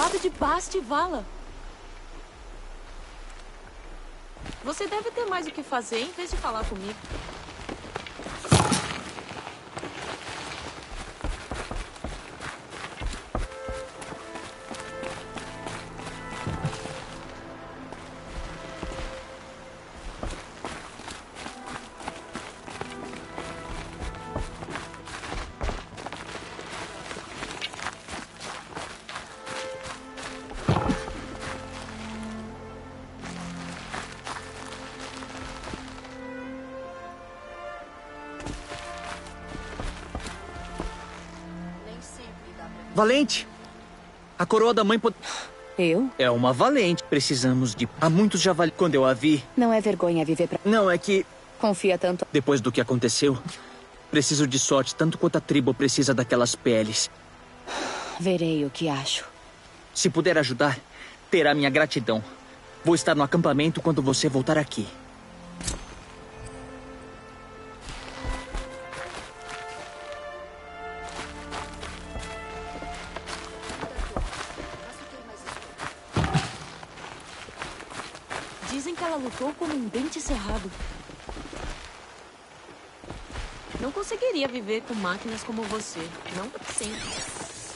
lado de Bast e Vala. Você deve ter mais o que fazer em vez de falar comigo. Valente! A coroa da mãe pode... Eu? É uma valente. Precisamos de... Há muitos javalis. Quando eu a vi... Não é vergonha viver pra... Não, é que... Confia tanto... Depois do que aconteceu, preciso de sorte tanto quanto a tribo precisa daquelas peles. Verei o que acho. Se puder ajudar, terá minha gratidão. Vou estar no acampamento quando você voltar aqui. Dizem que ela lutou como um dente cerrado. Não conseguiria viver com máquinas como você. Não sempre.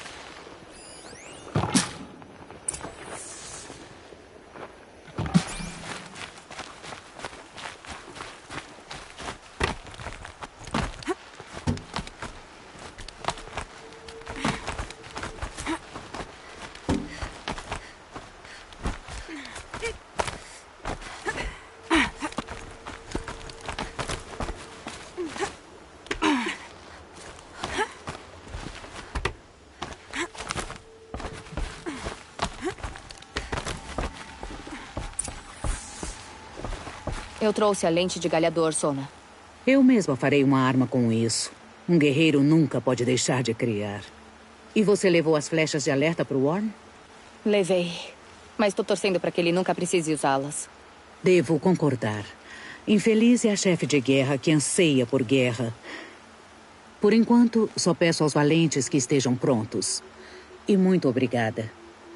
Eu trouxe a lente de galhador, Sona. Eu mesma farei uma arma com isso. Um guerreiro nunca pode deixar de criar. E você levou as flechas de alerta para o Worm? Levei. Mas tô torcendo para que ele nunca precise usá-las. Devo concordar. Infeliz é a chefe de guerra que anseia por guerra. Por enquanto, só peço aos valentes que estejam prontos. E muito obrigada.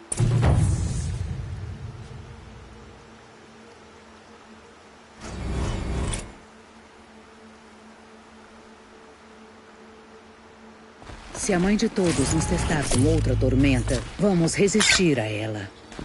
Se a mãe de todos nos testar com outra tormenta, vamos resistir a ela.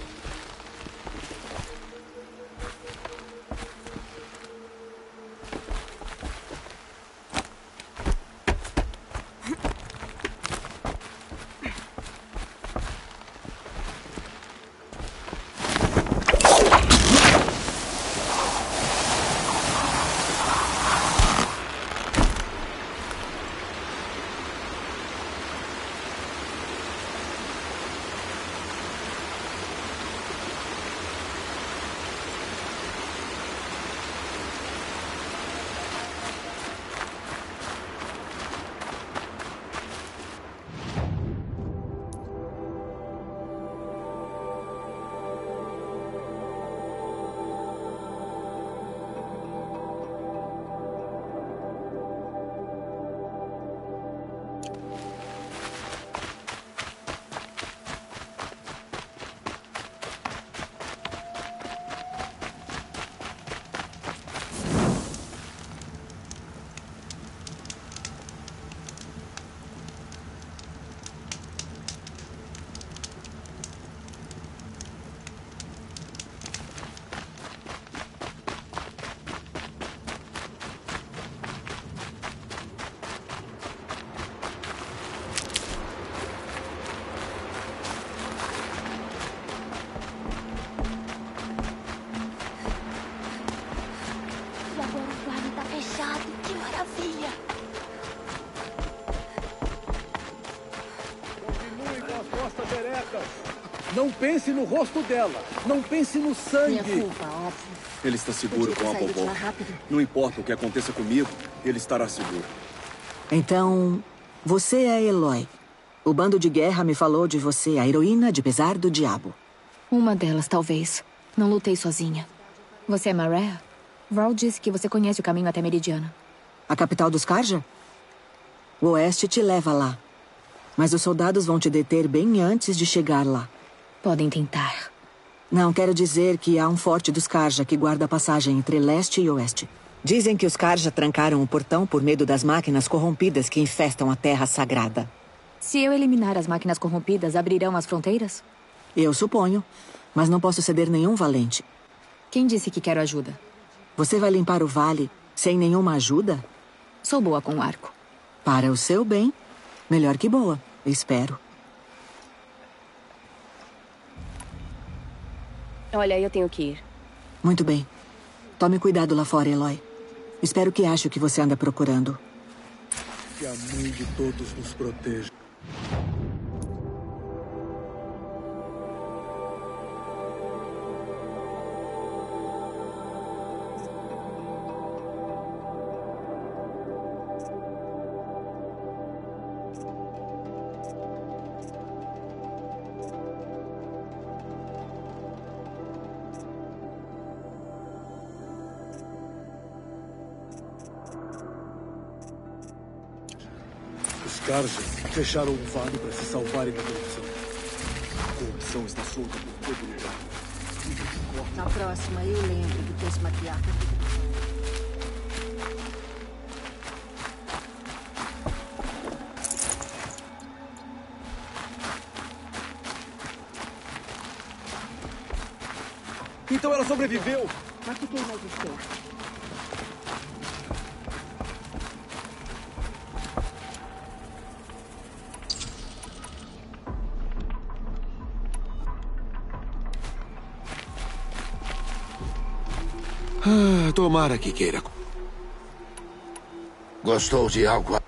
Não pense no rosto dela. Não pense no sangue. Minha culpa, óbvio. Ele está seguro com a vovó. Não importa o que aconteça comigo, ele estará seguro. Então, você é Eloy. O bando de guerra me falou de você, a heroína de pesar do diabo. Uma delas, talvez. Não lutei sozinha. Você é Maré? Varl disse que você conhece o caminho até Meridiana. A capital dos Carja? O oeste te leva lá. Mas os soldados vão te deter bem antes de chegar lá. Podem tentar. Não, quero dizer que há um forte dos Karja que guarda a passagem entre leste e oeste. Dizem que os Karja trancaram o portão por medo das máquinas corrompidas que infestam a Terra Sagrada. Se eu eliminar as máquinas corrompidas, abrirão as fronteiras? Eu suponho, mas não posso ceder nenhum valente. Quem disse que quero ajuda? Você vai limpar o vale sem nenhuma ajuda? Sou boa com arco. Para o seu bem, melhor que boa, espero. Olha, eu tenho que ir. Muito bem. Tome cuidado lá fora, Eloy. Espero que ache o que você anda procurando. Que a mãe de todos nos proteja. Os Karja fecharam o vale para se salvarem da corrupção. A corrupção está solta por todo lugar. Na próxima, eu lembro do que os matriarcas. Então ela sobreviveu! Mas fiquei mais esperto. Tomara que queira. Gostou de algo?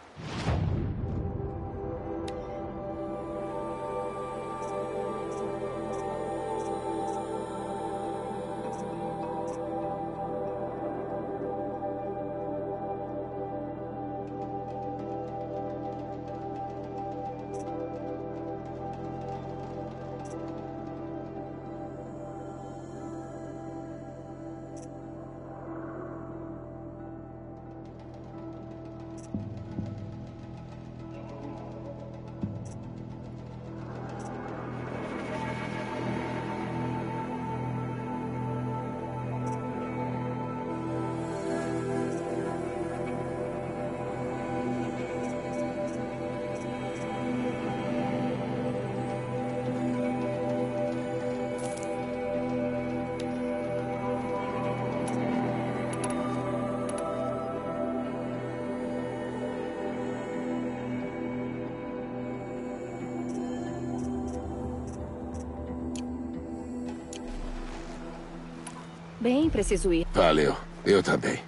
Bem, preciso ir. Valeu. Eu também.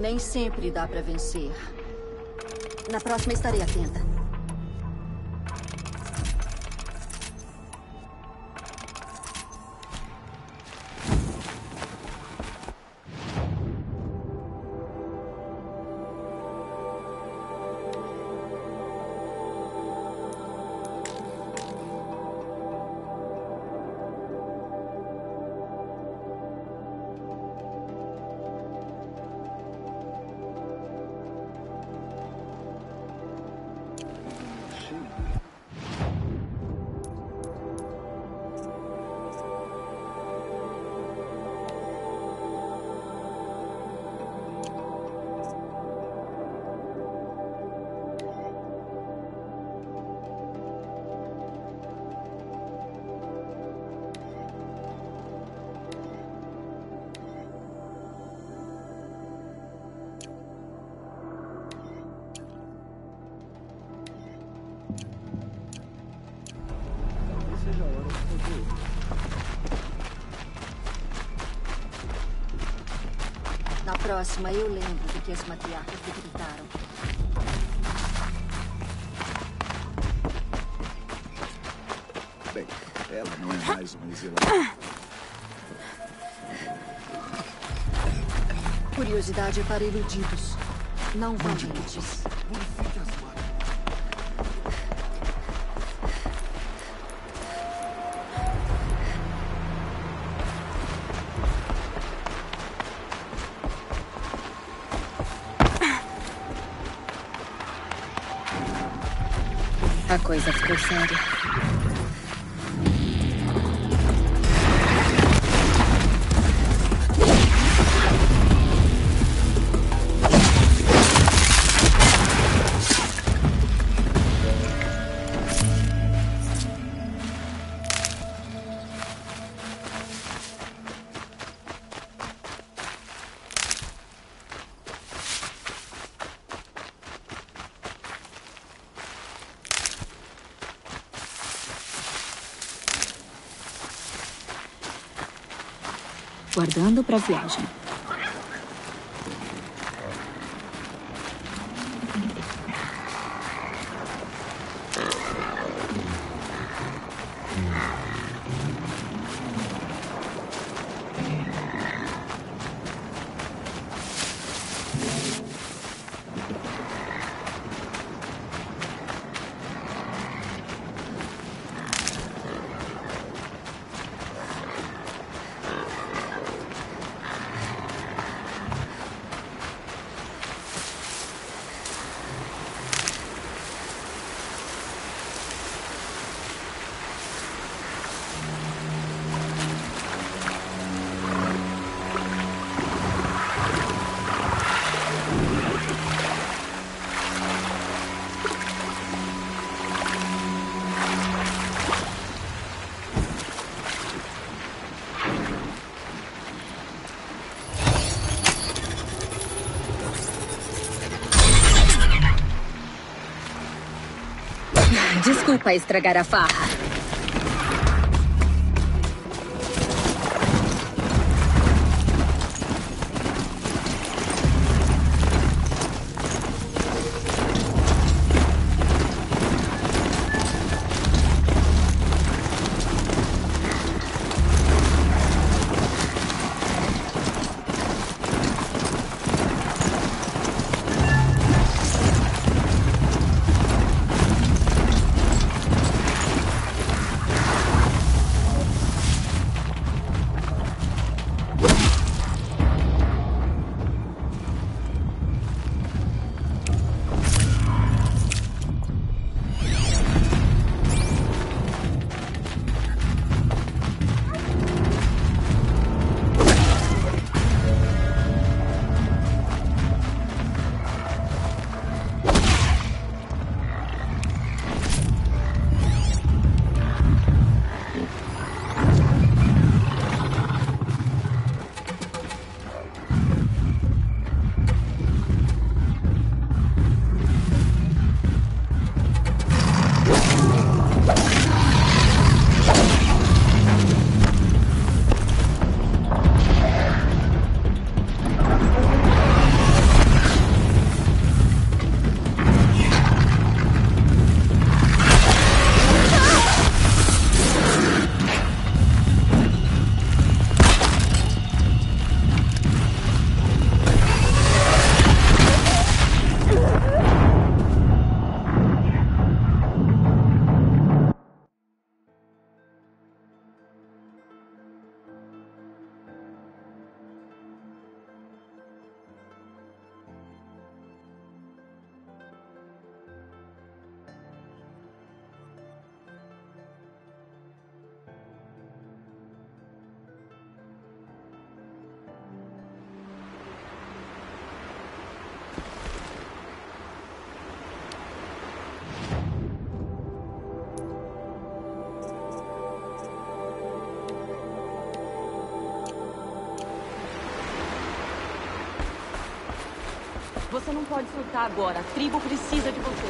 Nem sempre dá pra vencer. Na próxima estarei atenta. Na próxima, eu lembro do que as matriarcas decretaram. Bem, ela não é mais uma exilada. Curiosidade é para iludidos, não valentes. A coisa ficou séria. Guardando para a viagem. Desculpa estragar a farra. Você não pode surtar agora. A tribo precisa de você.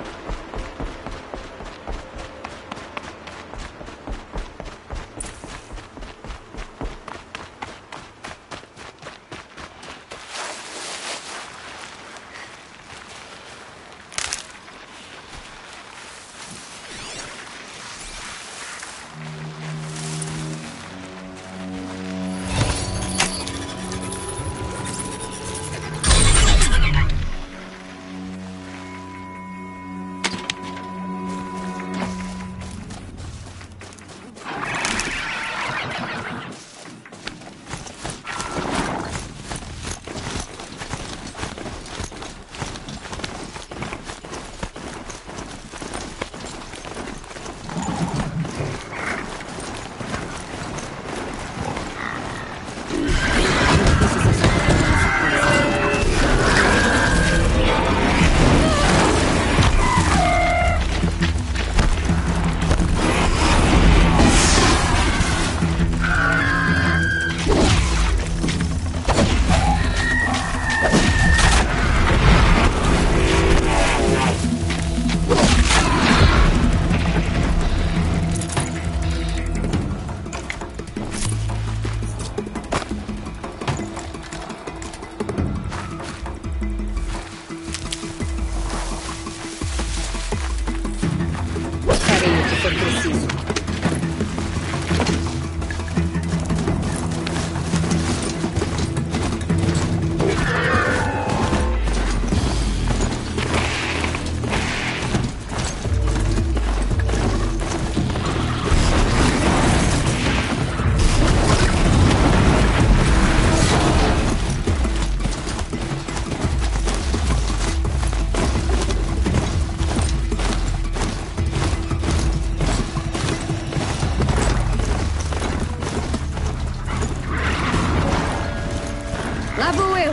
Lá vou eu.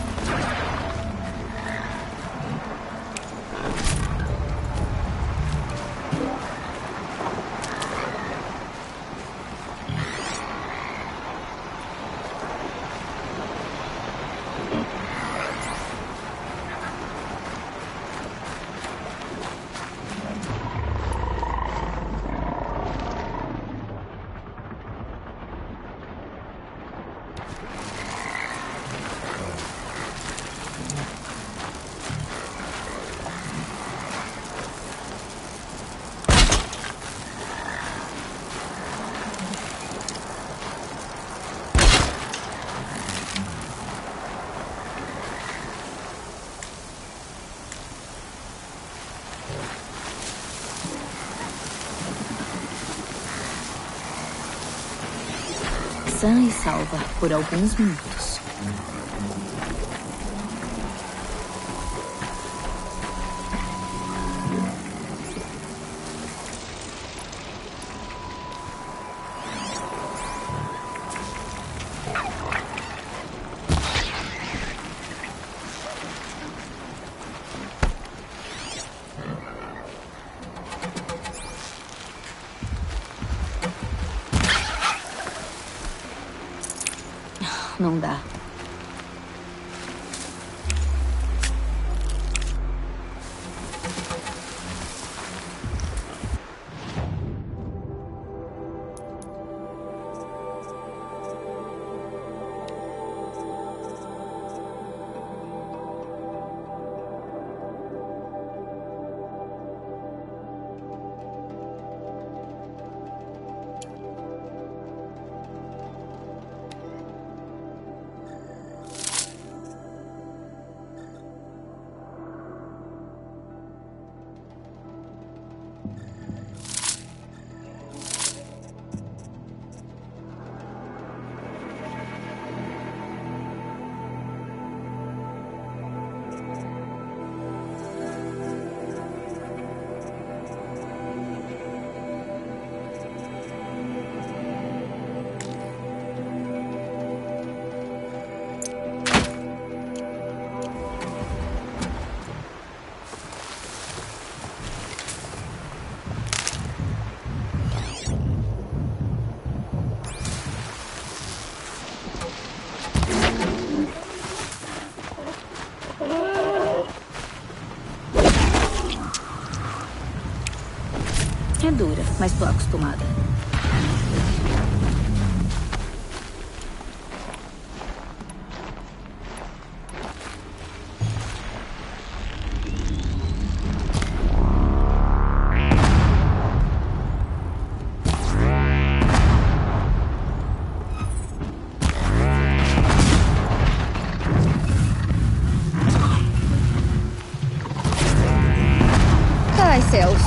Sã e salva por alguns minutos. Não dá. mas tô acostumada. Ai, céus.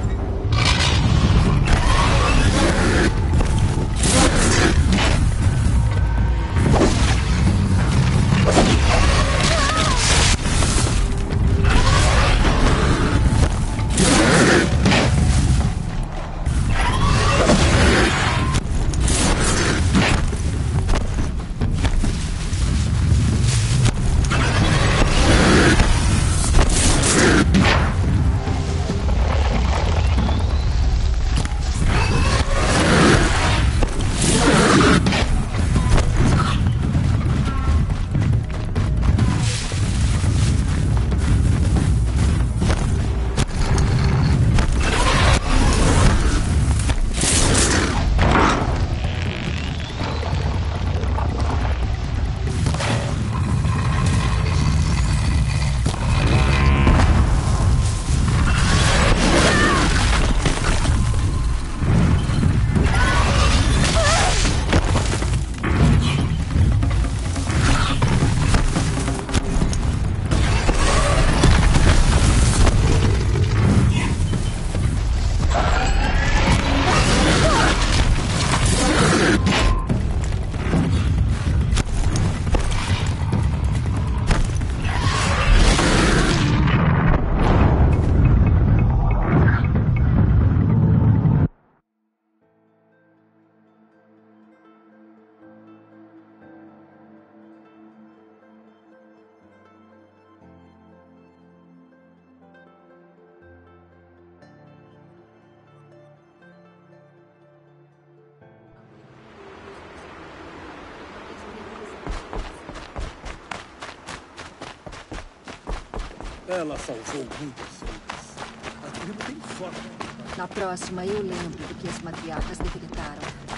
Ela salvou muitas vidas. A tribo tem sorte. Na próxima, eu lembro do que as matriarcas decretaram.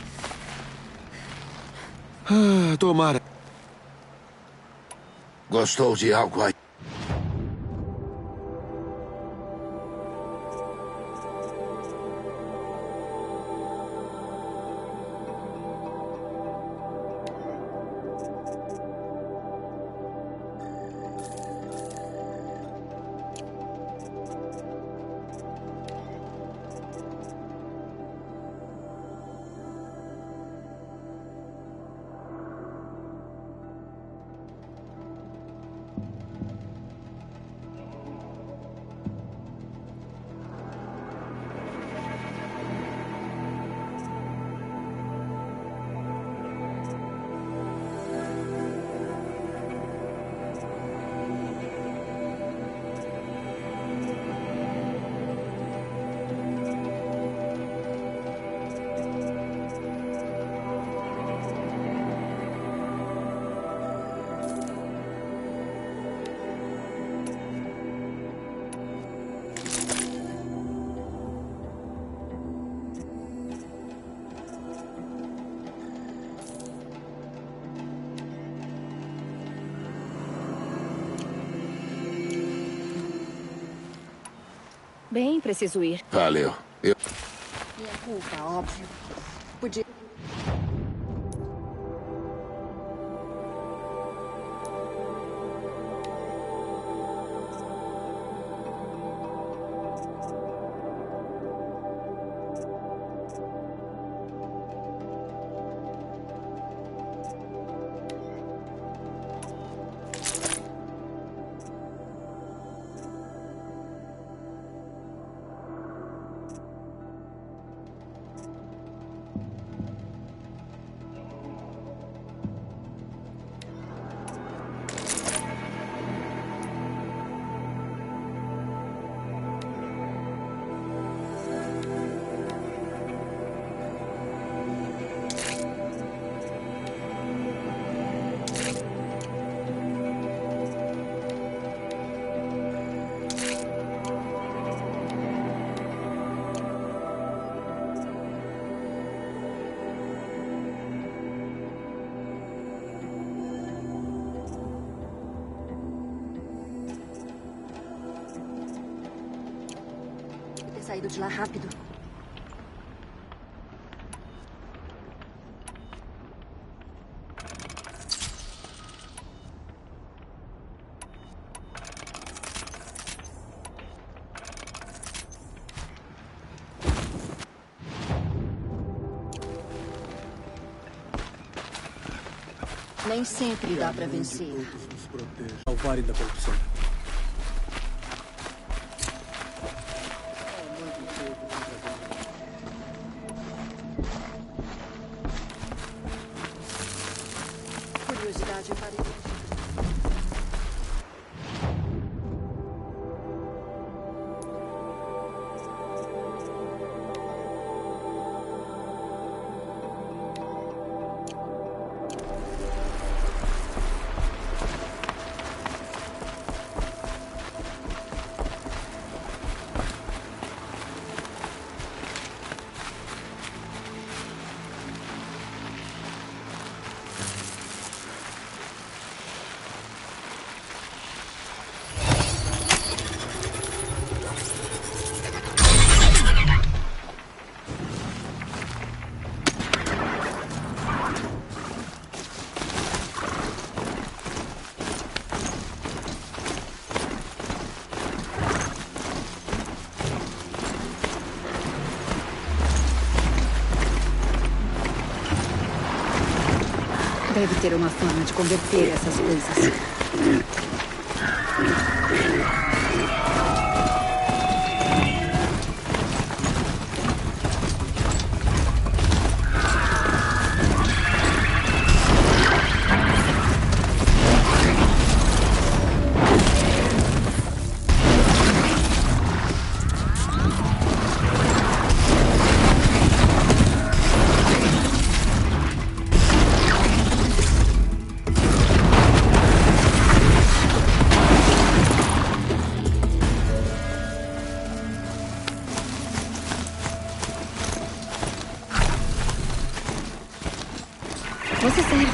Ah, tomara. Gostou de algo aí? Bem, preciso ir. Valeu. Minha culpa, óbvio. Podia... saído de lá rápido. Nem sempre dá pra vencer. Todos nos protejam. Salvarem da corrupção. Curiosidade aparente. Deve ter uma forma de converter essas coisas. Você serve.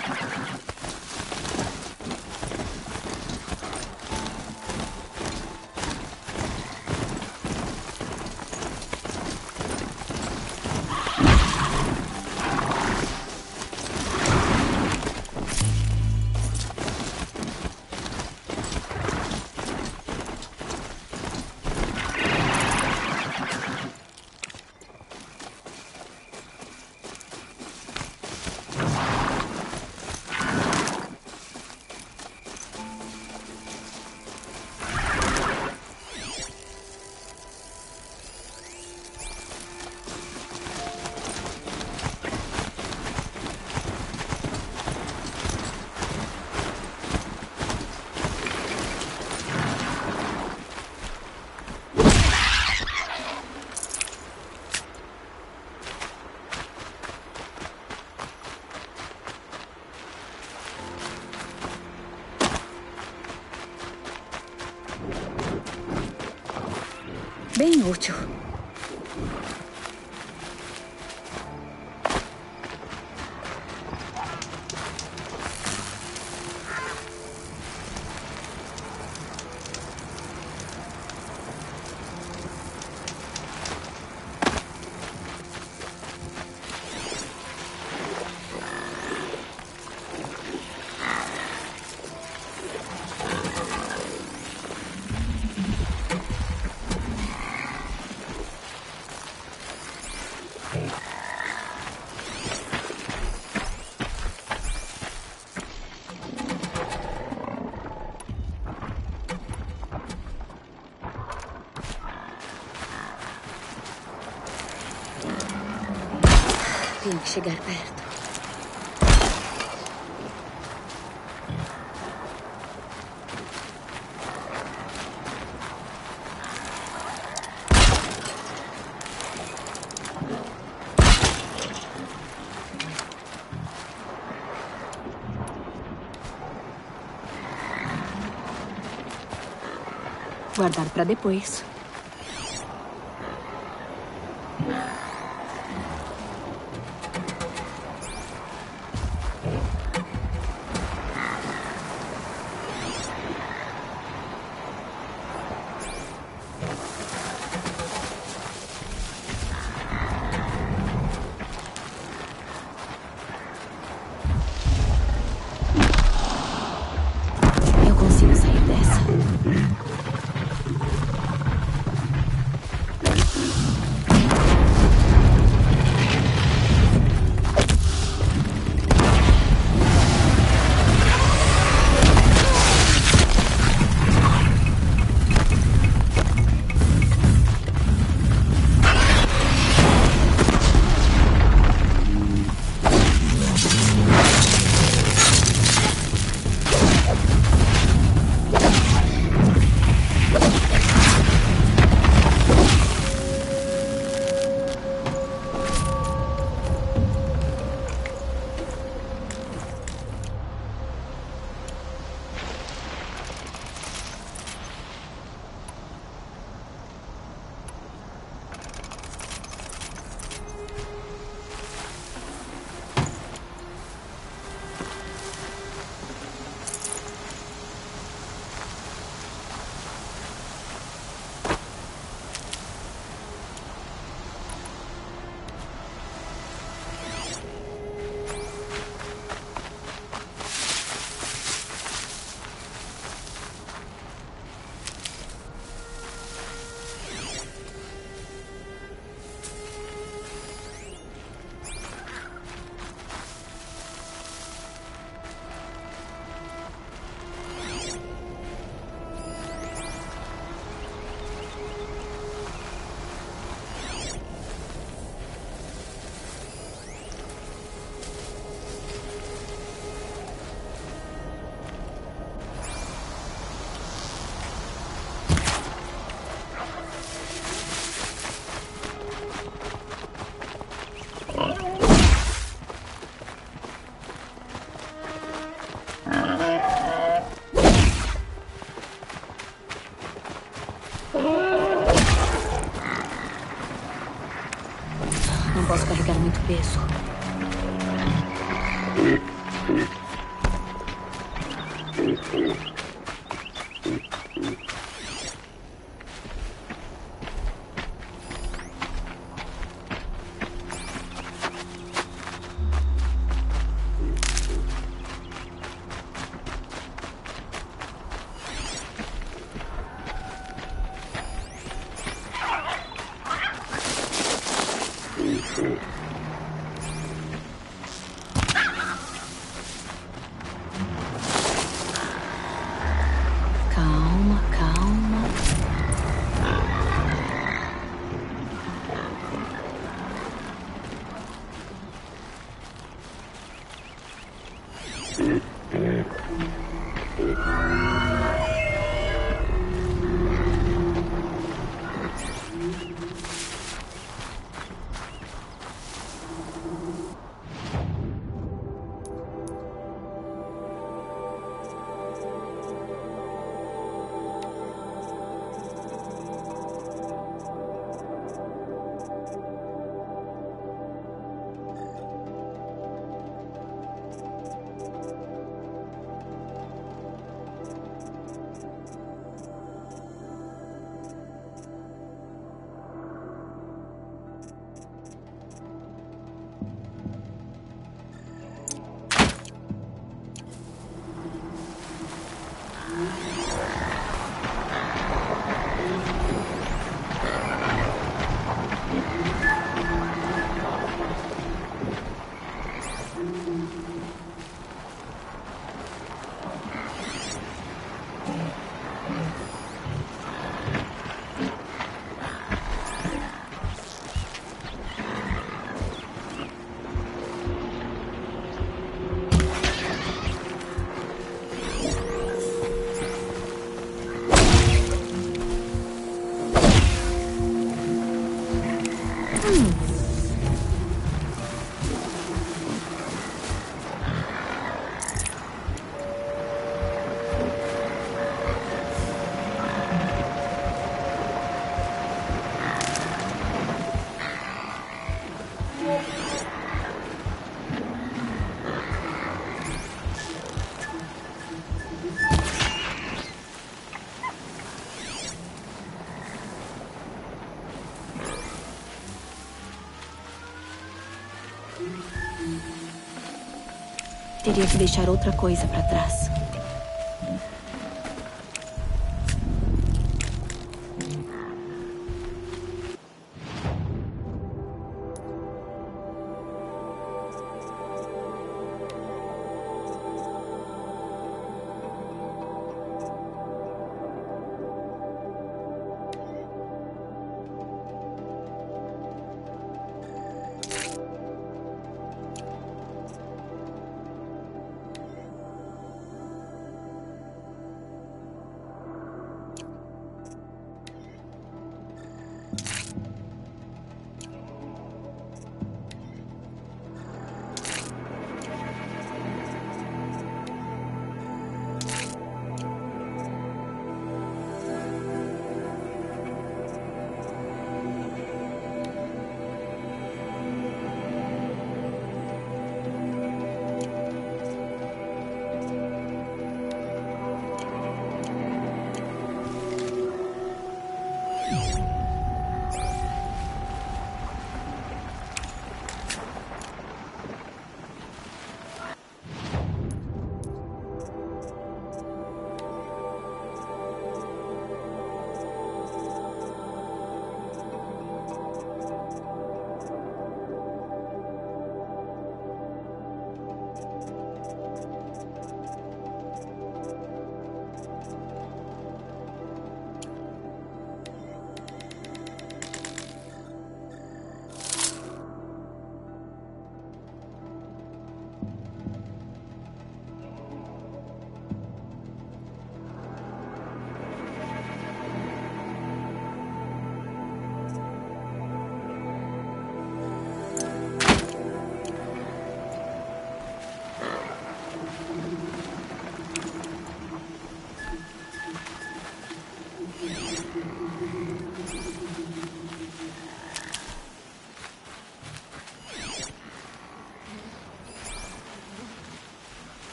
Bem útil. Tenho que chegar perto. Guardar para depois. obedeço. Calma, calma. Teria que deixar outra coisa para trás.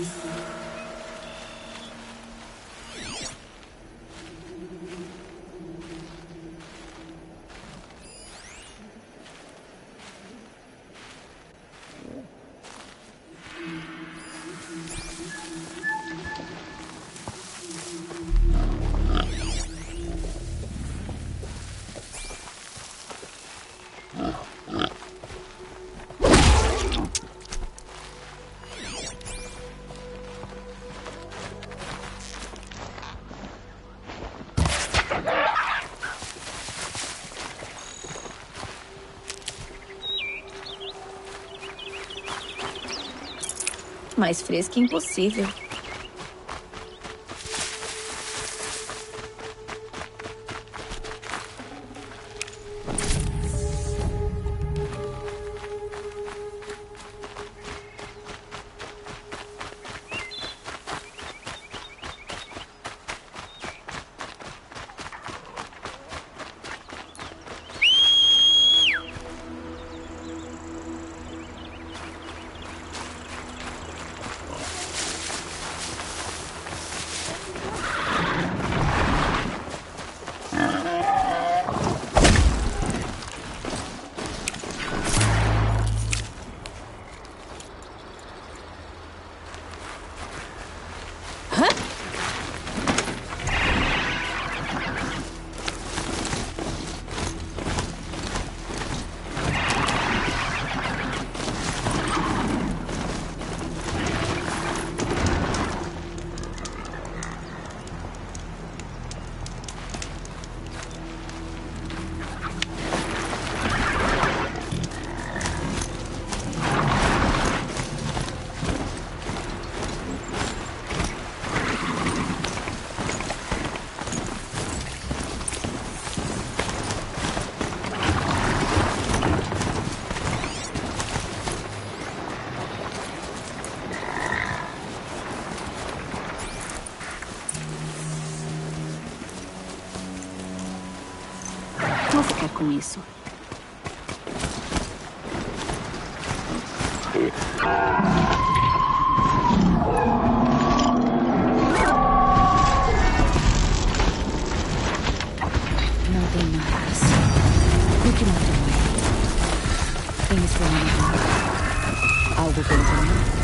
Mais fresca impossível. Vou ficar com isso. Não tem mais. O que matou ele? Tem esperado algo contra mim?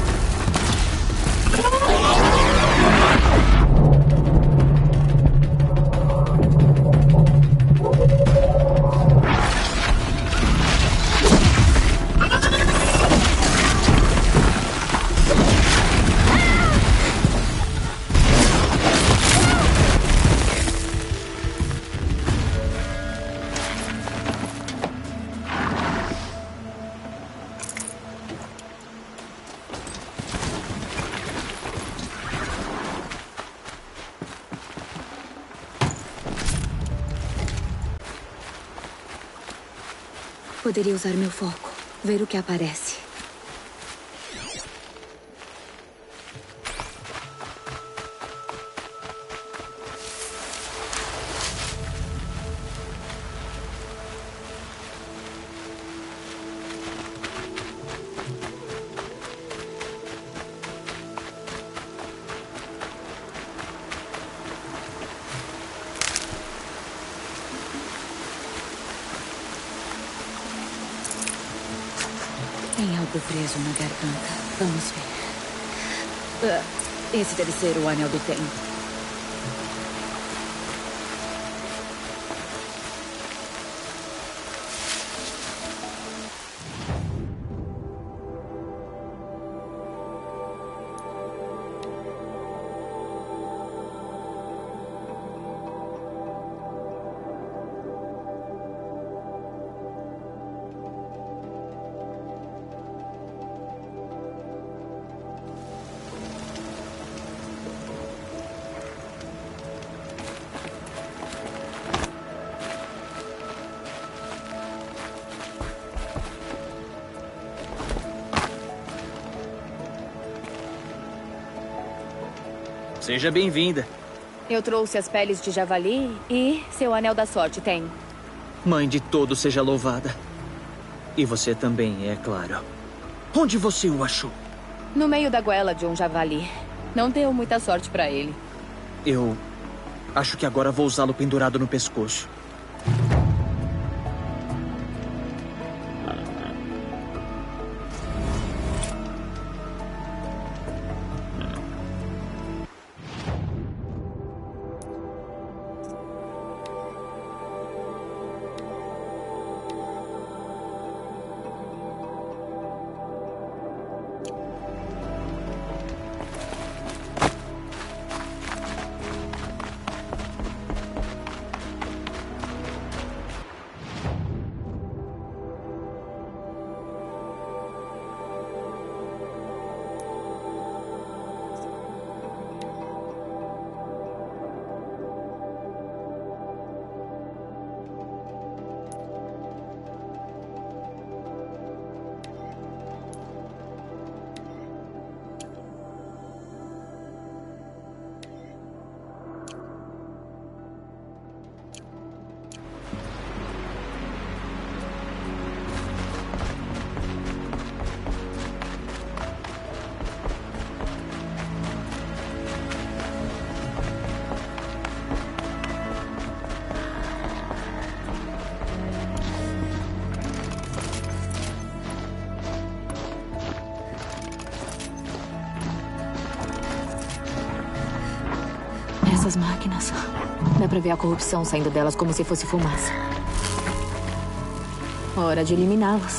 Poderia usar meu foco, ver o que aparece. Tem algo preso na garganta. Vamos ver. Esse deve ser o Anel do Tempo. Seja bem-vinda. Eu trouxe as peles de javali e seu anel da sorte tem. Mãe de todos seja louvada. E você também, é claro. Onde você o achou? No meio da goela de um javali. Não deu muita sorte pra ele. Eu acho que agora vou usá-lo pendurado no pescoço. Essas máquinas. Dá pra ver a corrupção saindo delas como se fosse fumaça. Hora de eliminá-las.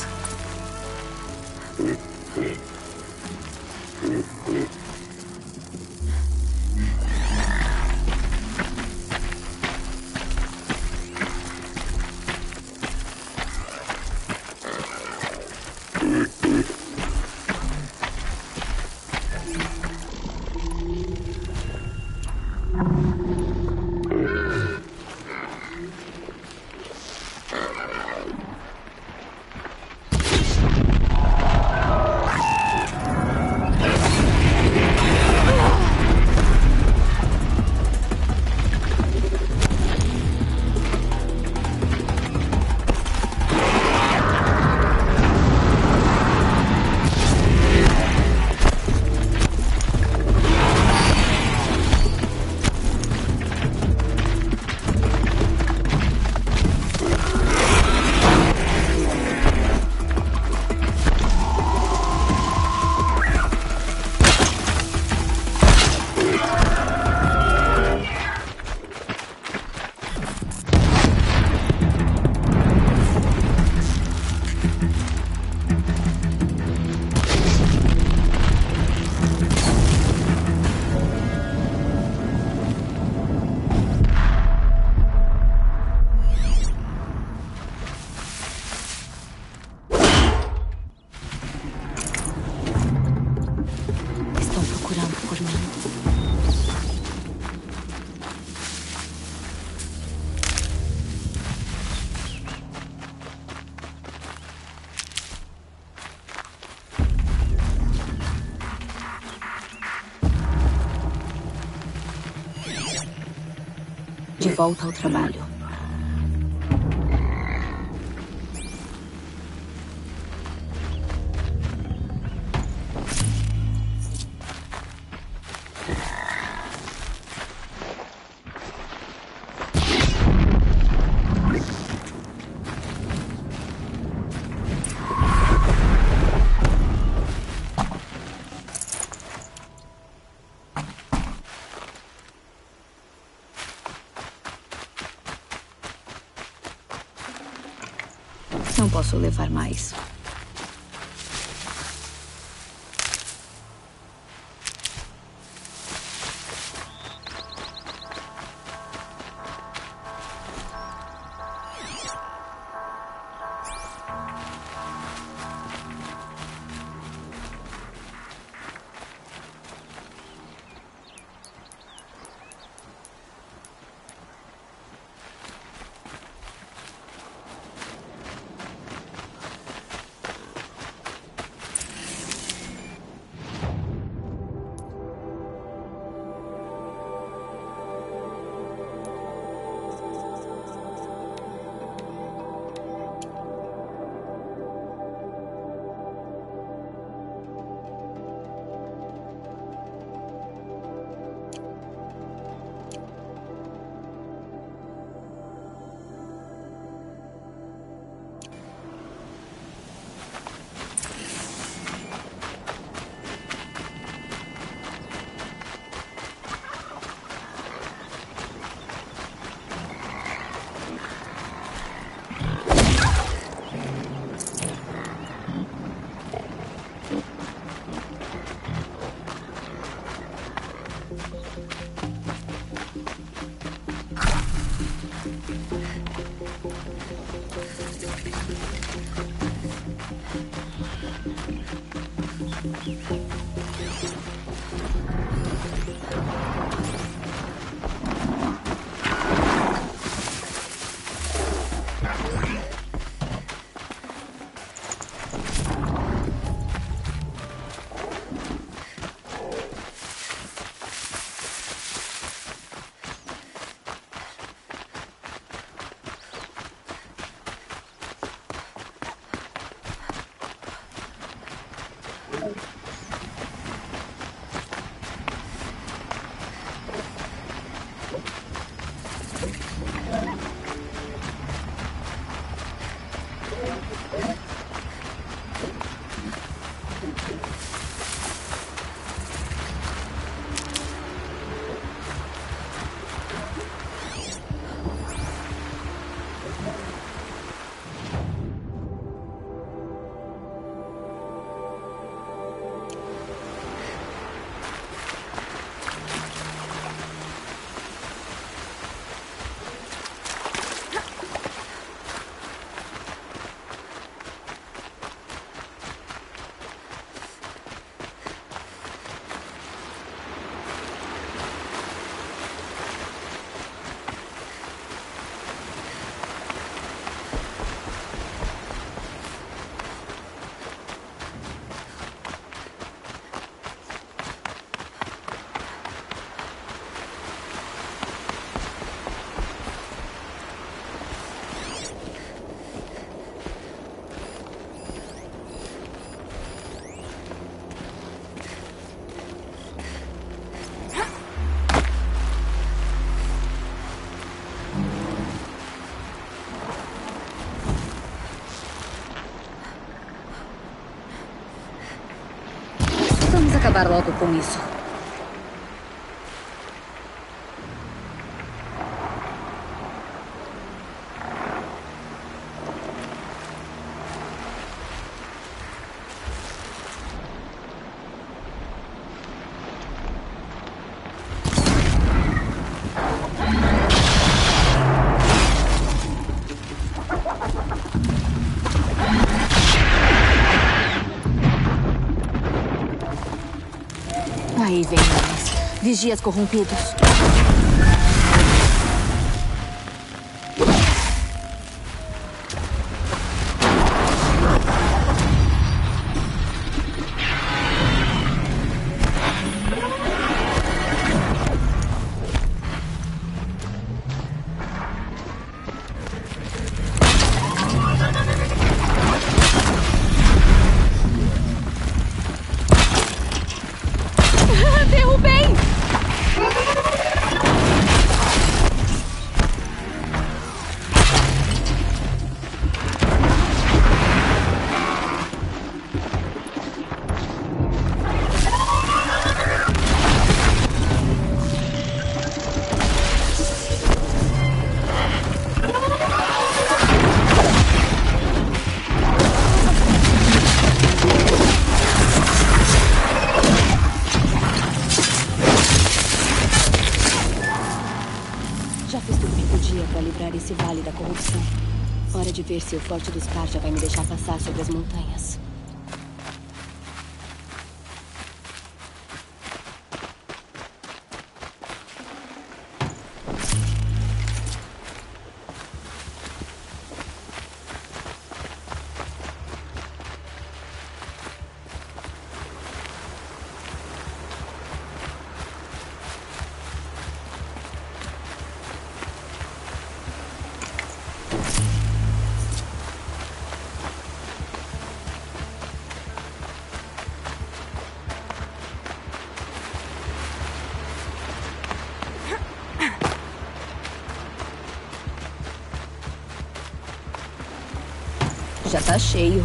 De volta ao trabalho. Não posso levar mais. Vamos acabar logo com isso. Aí vem eles. Vigias corrompidos. Derrubei! Já fiz tudo o que podia para livrar esse vale da corrupção. Hora de ver se o forte dos Karja vai me deixar passar sobre as montanhas. Já tá cheio.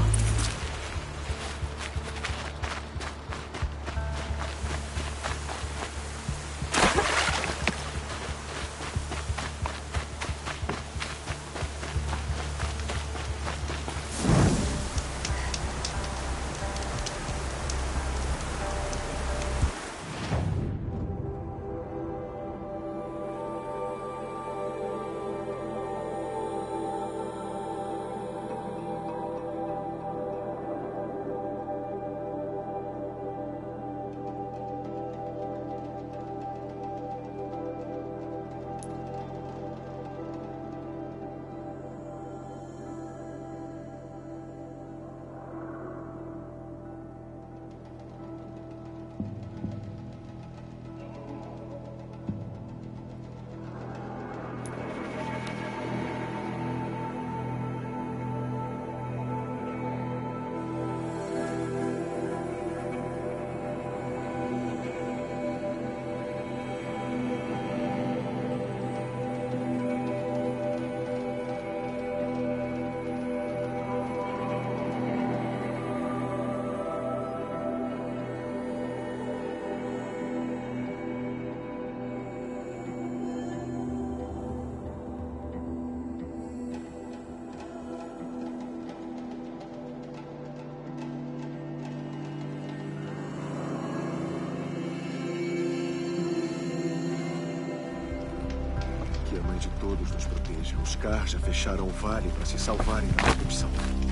todos nos protejam. Os Karja fecharam o vale para se salvarem da corrupção.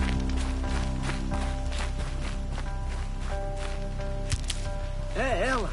É ela!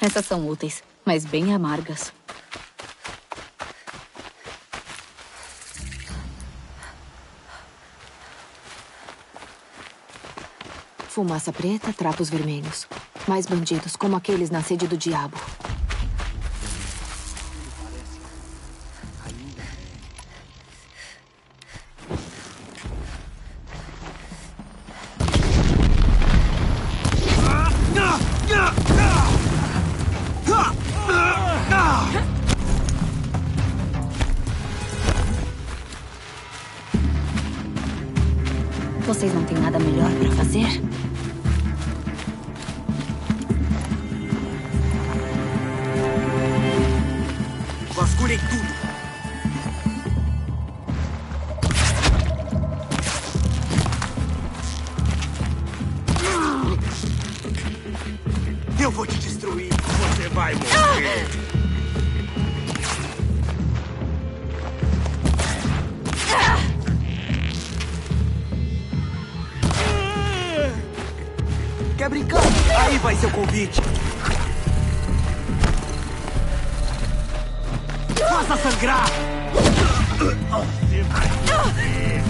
Essas são úteis, mas bem amargas. Fumaça preta, trapos vermelhos. Mais bandidos, como aqueles na sede do diabo. Vocês não têm nada melhor pra fazer? Vasculhem tudo. Eu vou te destruir. Você vai morrer. Quer brincar? Aí vai seu convite. Faça sangrar! Você vai morrer.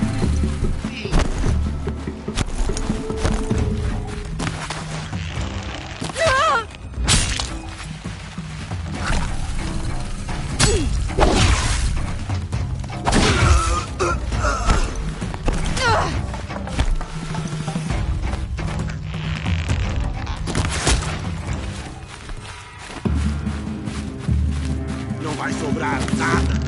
Não vai sobrar nada.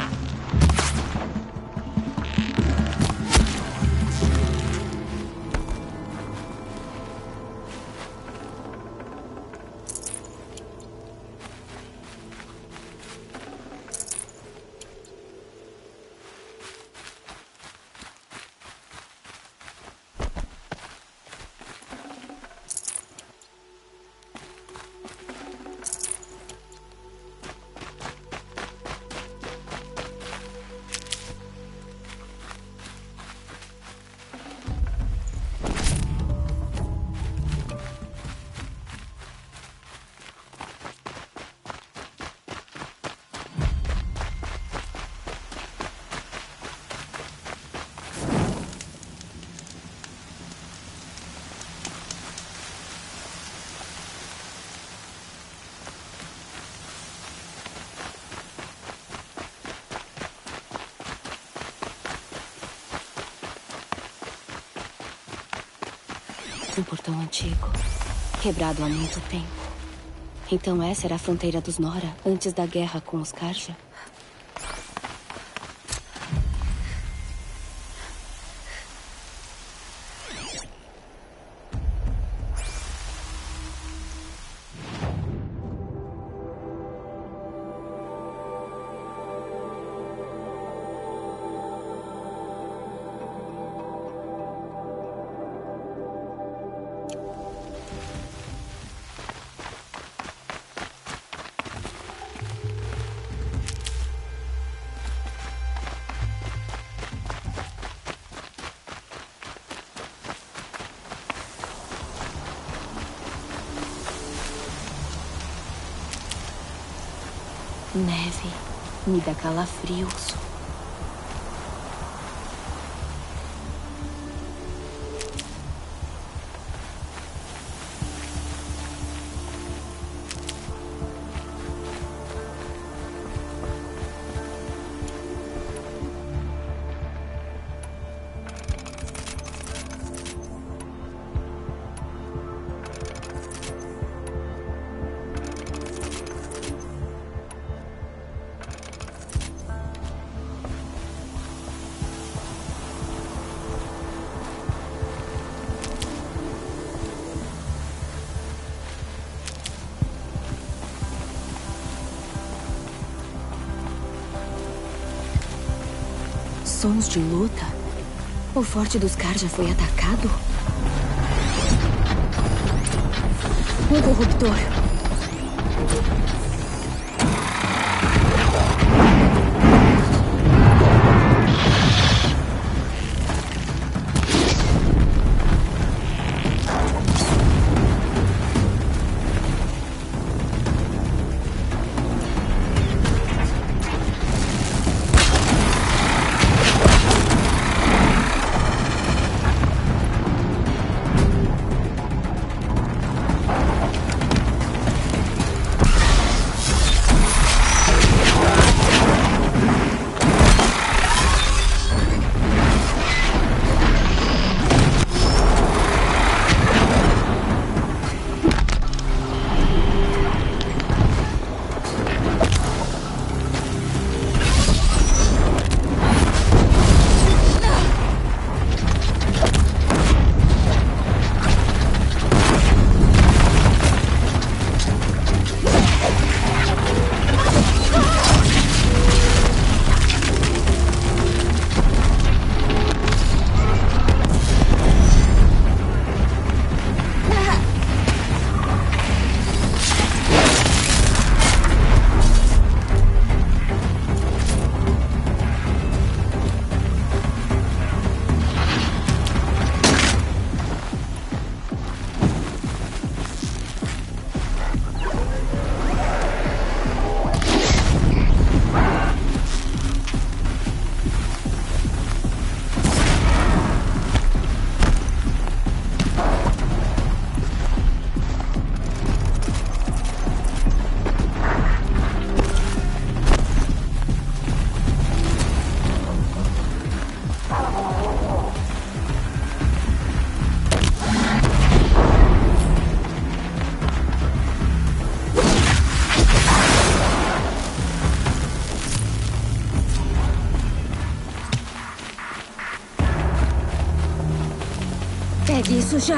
Um portão antigo, quebrado há muito tempo. Então essa era a fronteira dos Nora, antes da guerra com os Karja? Neve me dá calafrios. Sons de luta? O forte dos Karja foi atacado? Um corruptor. Isso já.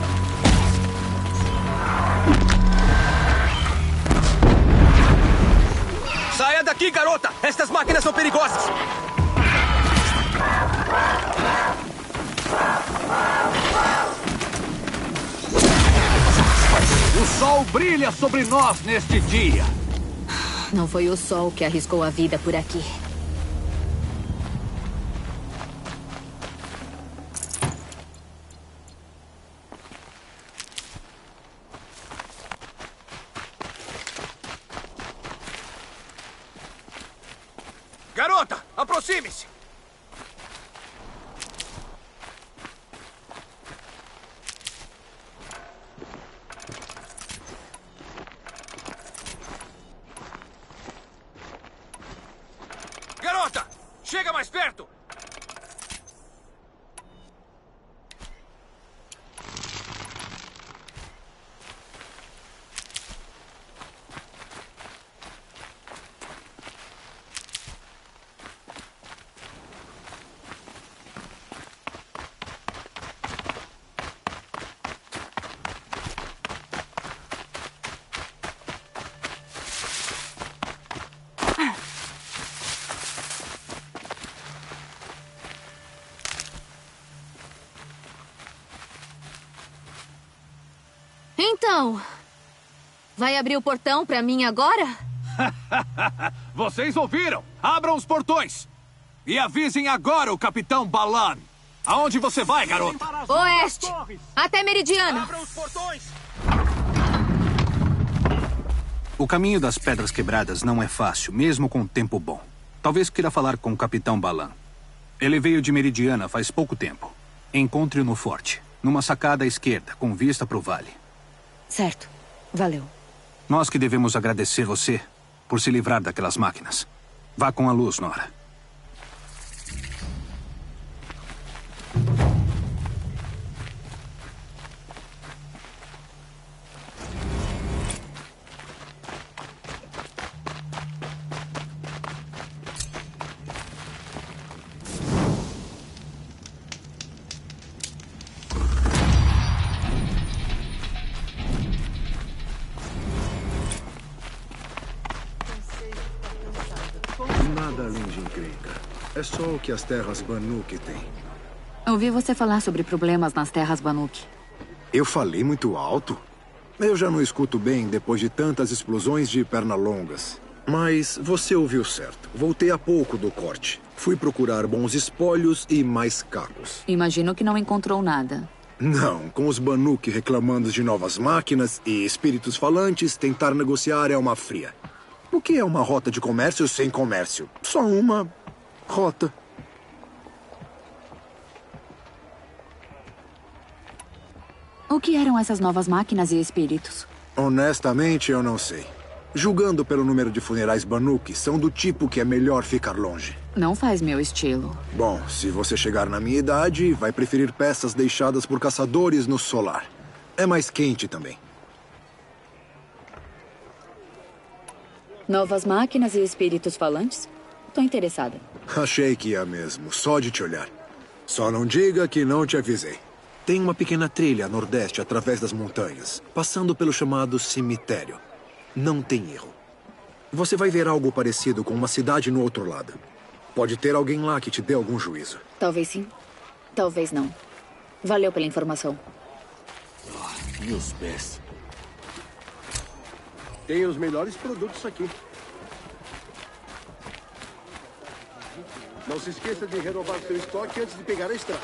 Saia daqui, garota! Estas máquinas são perigosas! O sol brilha sobre nós neste dia. Não foi o sol que arriscou a vida por aqui. Garota, aproxime-se! Garota, chega mais perto! Então, vai abrir o portão pra mim agora? Vocês ouviram? Abram os portões! E avisem agora o Capitão Balan. Aonde você vai, garota? Oeste! Até Meridiana! Abram os portões! O caminho das Pedras Quebradas não é fácil, mesmo com tempo bom. Talvez queira falar com o Capitão Balan. Ele veio de Meridiana faz pouco tempo. Encontre-o no forte, numa sacada à esquerda, com vista para o vale. Certo. Valeu. Nós que devemos agradecer você por se livrar daquelas máquinas. Vá com a luz, Nora. Nada além de encrenca. É só o que as terras Banuk têm. Ouvi você falar sobre problemas nas terras Banuk. Eu falei muito alto? Eu já não escuto bem depois de tantas explosões de pernalongas. Mas você ouviu certo. Voltei há pouco do corte. Fui procurar bons espólios e mais cacos. Imagino que não encontrou nada. Não, com os Banuk reclamando de novas máquinas e espíritos falantes, tentar negociar é uma fria. O que é uma rota de comércio sem comércio? Só uma rota. O que eram essas novas máquinas e espíritos? Honestamente, eu não sei. Julgando pelo número de funerais Banuk, são do tipo que é melhor ficar longe. Não faz meu estilo. Bom, se você chegar na minha idade, vai preferir peças deixadas por caçadores no solar. É mais quente também. Novas máquinas e espíritos falantes? Tô interessada. Achei que ia mesmo, só de te olhar. Só não diga que não te avisei. Tem uma pequena trilha a nordeste através das montanhas, passando pelo chamado cemitério. Não tem erro. Você vai ver algo parecido com uma cidade no outro lado. Pode ter alguém lá que te dê algum juízo. Talvez sim, talvez não. Valeu pela informação. Meus pés. Tem os melhores produtos aqui. Não se esqueça de renovar seu estoque antes de pegar a estrada.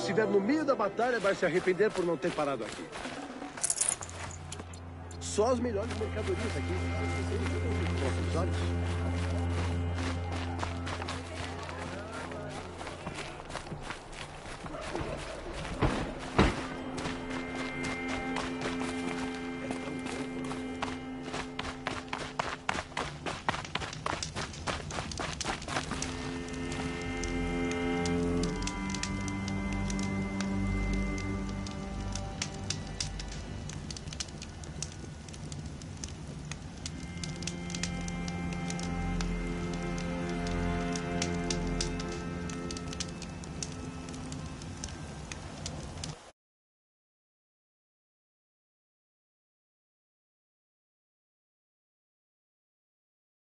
estiver no meio da batalha, vai se arrepender por não ter parado aqui. Só as melhores mercadorias aqui. Nossos olhos.